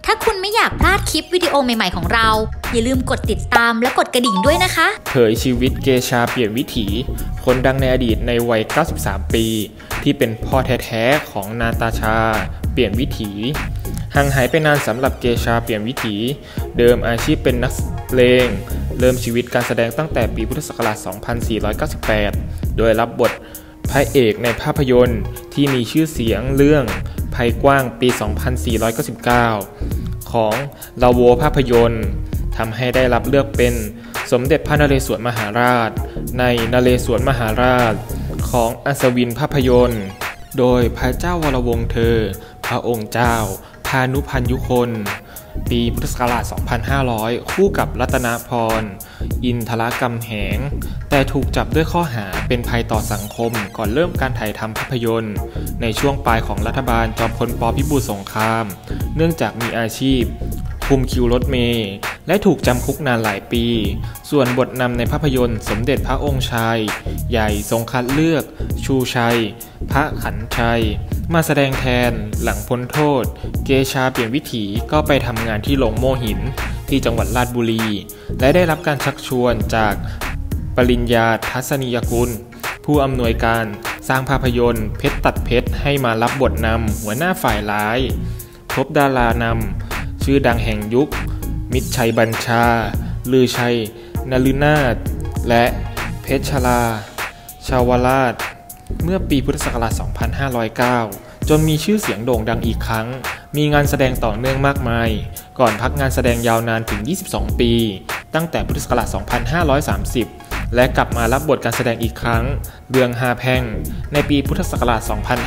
ถ้าคุณไม่อยากพลาดคลิปวิดีโอใหม่ๆของเราอย่าลืมกดติดตามและกดกระดิ่งด้วยนะคะเผยชีวิตเกชาเปลี่ยนวิถีคนดังในอดีตในวัย 93 ปีที่เป็นพ่อแท้ๆของนาตาชาเปลี่ยนวิถีห่างหายไปนานสำหรับเกชาเปลี่ยนวิถีเดิมอาชีพเป็นนักเพลงเริ่มชีวิตการแสดงตั้งแต่ปีพุทธศักราช 2498 โดยรับบทพระเอกในภาพยนตร์ที่มีชื่อเสียงเรื่องภัยกว้างปี 2499 ของลาโวภาพยนตร์ทำให้ได้รับเลือกเป็นสมเด็จพระนเรศวรมหาราชในนเรศวรมหาราชของอัศวินภาพยนตร์โดยพระเจ้าวรวงศ์เธอพระองค์เจ้าพานุพันยุคนปีพุทธศักราช 2500 คู่กับรัตนพรอินทรกำแหงแต่ถูกจับด้วยข้อหาเป็นภัยต่อสังคมก่อนเริ่มการถ่ายทำภาพยนตร์ในช่วงปลายของรัฐบาลจอมพลป.พิบูลสงครามเนื่องจากมีอาชีพคุมคิวรถเมล์และถูกจำคุกนานหลายปีส่วนบทนำในภาพยนตร์สมเด็จพระองค์ชายใหญ่ทรงคัดเลือกชูชัยพระขันชัยมาแสดงแทนหลังพ้นโทษเกชาเปลี่ยนวิถีก็ไปทำงานที่โรงโม่หินที่จังหวัดราชบุรีและได้รับการชักชวนจากปริญญาทัศนียกุลผู้อำนวยการสร้างภาพยนตร์เพชรตัดเพชรให้มารับบทนำหัวหน้าฝ่ายร้ายพบดารานำชื่อดังแห่งยุคมิตรชัยบัญชาลือชัยนฤนาถและเพชรชลาชาวราชเมื่อปีพุทธศักราช 2509 จนมีชื่อเสียงโด่งดังอีกครั้งมีงานแสดงต่อเนื่องมากมายก่อนพักงานแสดงยาวนานถึง 22 ปีตั้งแต่พุทธศักราช 2530 และกลับมารับบทการแสดงอีกครั้งเรื่องฮาแพงในปีพุทธศักราช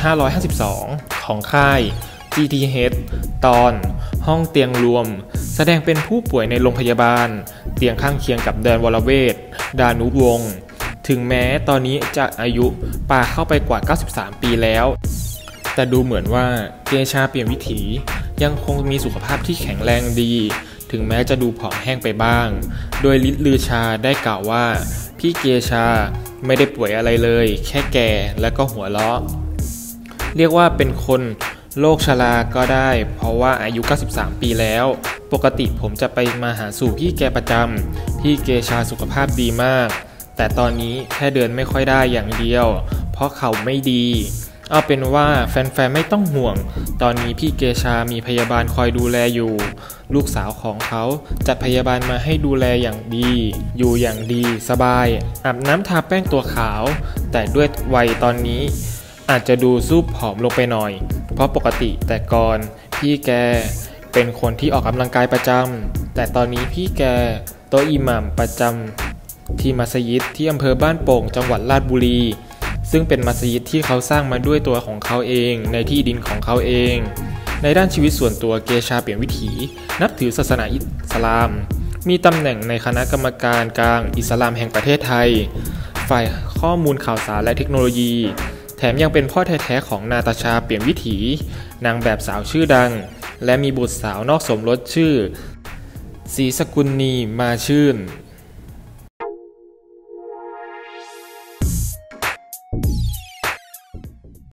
2552 ของค่าย GTH ตอนห้องเตียงรวมแสดงเป็นผู้ป่วยในโรงพยาบาลเตียงข้างเคียงกับแดนวรเวทดานุวงศ์ถึงแม้ตอนนี้จะอายุป่าเข้าไปกว่า 93 ปีแล้วแต่ดูเหมือนว่าเกชาเปลี่ยนวิถียังคงมีสุขภาพที่แข็งแรงดีถึงแม้จะดูผอมแห้งไปบ้างโดยฤทธิ์ลือชาได้กล่าวว่าพี่เกชาไม่ได้ป่วยอะไรเลยแค่แก่และก็หัวเราะเรียกว่าเป็นคนโรคชราก็ได้เพราะว่าอายุ 93 ปีแล้วปกติผมจะไปมาหาสู่พี่แกประจำพี่เกชาสุขภาพดีมากแต่ตอนนี้แค่เดินไม่ค่อยได้อย่างเดียวเพราะเขาไม่ดีเอาเป็นว่าแฟนๆไม่ต้องห่วงตอนนี้พี่เกชามีพยาบาลคอยดูแลอยู่ลูกสาวของเขาจัดพยาบาลมาให้ดูแลอย่างดีอยู่อย่างดีสบายอาบน้ำทาแป้งตัวขาวแต่ด้วยวัยตอนนี้อาจจะดูซูบผอมลงไปหน่อยเพราะปกติแต่ก่อนพี่แกเป็นคนที่ออกกำลังกายประจำแต่ตอนนี้พี่แกโตอิหม่ามประจำที่มัสยิดที่อำเภอบ้านโป่งจังหวัดราชบุรีซึ่งเป็นมัสยิดที่เขาสร้างมาด้วยตัวของเขาเองในที่ดินของเขาเองในด้านชีวิตส่วนตัวเกชาเปลี่ยนวิถีนับถือศาสนาอิสลามมีตำแหน่งในคณะกรรมการกลางอิสลามแห่งประเทศไทยฝ่ายข้อมูลข่าวสารและเทคโนโลยีแถมยังเป็นพ่อแท้ๆของนาตาชาเปลี่ยนวิถีนางแบบสาวชื่อดังและมีบุตรสาวนอกสมรสชื่อศรีสกุลนีมาชื่น